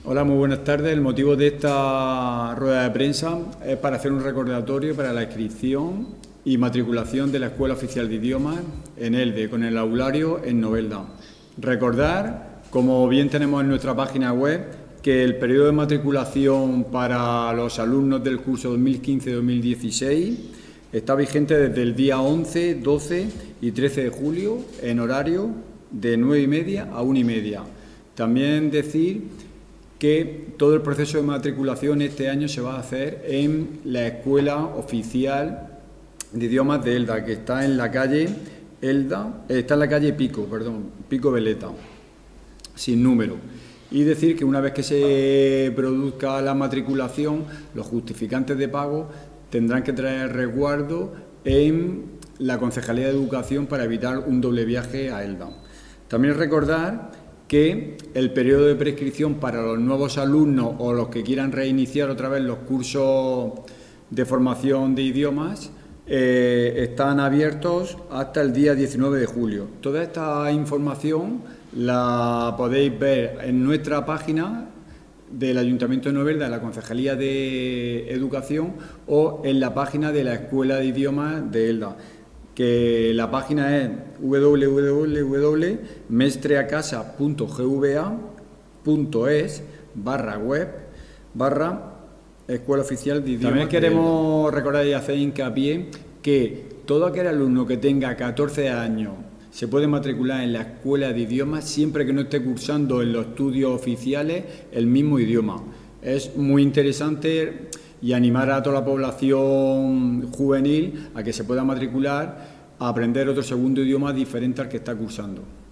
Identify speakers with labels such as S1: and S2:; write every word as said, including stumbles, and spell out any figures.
S1: Hola, muy buenas tardes. El motivo de esta rueda de prensa es para hacer un recordatorio para la inscripción y matriculación de la Escuela Oficial de Idiomas en ELDE, con el aulario en Novelda. Recordar, como bien tenemos en nuestra página web, que el periodo de matriculación para los alumnos del curso dos mil quince dos mil dieciséis está vigente desde el día once, doce y trece de julio en horario de nueve y media a una y media. También decir que todo el proceso de matriculación este año se va a hacer en la Escuela Oficial de Idiomas de ELDA, que está en la calle ELDA, está en la calle Pico, perdón, Pico Veleta, sin número. Y decir que una vez que se produzca la matriculación, los justificantes de pago tendrán que traer resguardo en la Concejalía de Educación para evitar un doble viaje a ELDA. También recordar que el periodo de prescripción para los nuevos alumnos o los que quieran reiniciar otra vez los cursos de formación de idiomas eh, están abiertos hasta el día diecinueve de julio. Toda esta información la podéis ver en nuestra página del Ayuntamiento de Novelda, de la Concejalía de Educación, o en la página de la Escuela de Idiomas de ELDA, que la página es w w w punto mestreacasa punto g v a punto es barra web barra Escuela Oficial de Idiomas. También queremos recordar y hacer hincapié que todo aquel alumno que tenga catorce años se puede matricular en la Escuela de Idiomas siempre que no esté cursando en los estudios oficiales el mismo idioma. Es muy interesante y animar a toda la población juvenil a que se pueda matricular a aprender otro segundo idioma diferente al que está cursando.